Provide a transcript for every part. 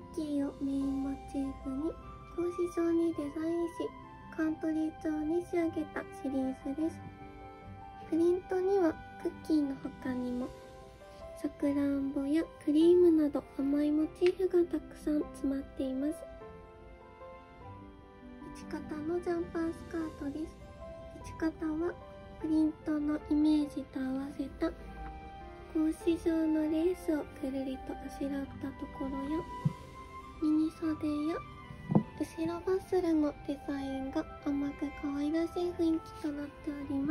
キーをメインモチーフに格子状にデザインし、カントリー調に仕上げたシリーズです。プリントにはクッキーの他にもさくらんぼやクリームなど甘いモチーフがたくさん詰まっています。内肩のジャンパースカートです。内肩はプリントのイメージと合わせた格子状のレースをくるりとあしらったところや、ミニ袖や後ろバッスルのデザインが甘く可愛らしい雰囲気となっております。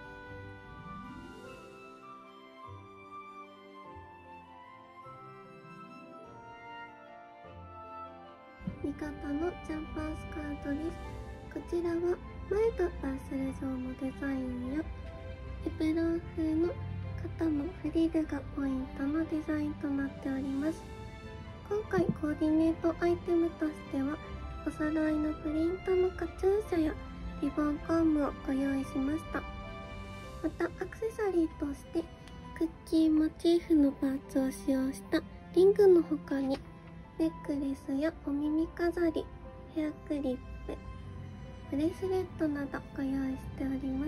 味方のジャンパースカートです。こちらは前とバッスル状のデザインやエプロン風の肩のフリルがポイントのデザインとなっております。今回コーディネートアイテムとしてはお揃いのプリントのカチューシャやリボンコームをご用意しました。またアクセサリーとしてクッキーモチーフのパーツを使用したリングの他にネックレスやお耳飾り、ヘアクリップ、ブレスレットなどご用意しております。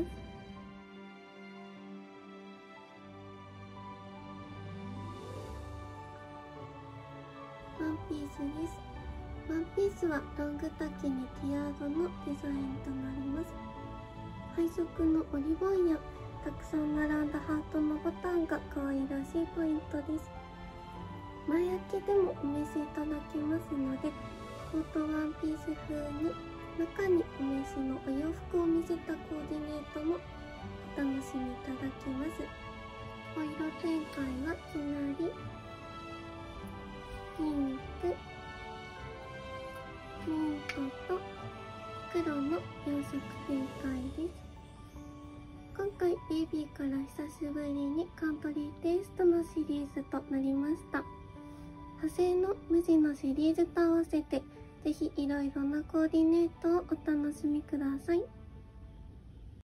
ワンピースです。ワンピースはロング丈にティアードのデザインとなります。配色のおリボンやたくさん並んだハートのボタンが可愛らしいポイントです。前開けでもお召しいただけますので、コートワンピース風に中にお召しのお洋服を見せたコーディネートもお楽しみいただけます。お色展開はきなりピンク、ミントと黒の4色展開です。今回ベイビーから久しぶりにカントリーテイストのシリーズとなりました。派生の無地のシリーズと合わせてぜひいろいろなコーディネートをお楽しみください。